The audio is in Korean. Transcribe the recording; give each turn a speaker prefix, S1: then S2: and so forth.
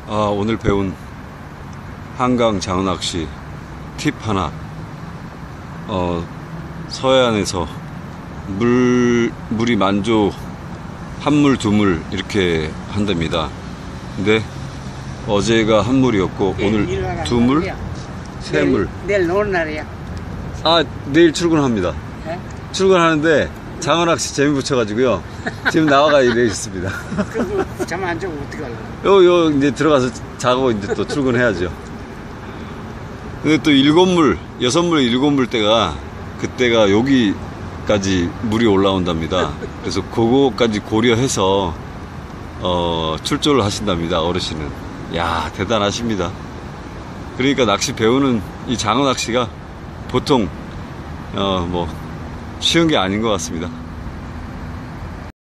S1: 오늘 배운 한강 장어낚시 팁 하나. 서해안에서 물이 만조 한 물, 두 물 이렇게 한답니다. 근데 어제가 한 물이었고 오늘 두 물, 세 물.
S2: 내일 노는 날이야.
S1: 내일 출근합니다.
S2: 네?
S1: 출근하는데 장어낚시 재미 붙여가지고요. 지금 나와가 이래 있습니다.
S2: 그거 잠 안 자고 어떻게 하려고?
S1: 요 이제 들어가서 자고 이제 또 출근해야죠. 근데 또 7물, 6물, 7물 때가 그때가 여기까지 물이 올라온답니다. 그래서 그거까지 고려해서 출조를 하신답니다. 어르신은. 야, 대단하십니다. 그러니까 낚시 배우는 이 장어 낚시가 보통 쉬운 게 아닌 것 같습니다.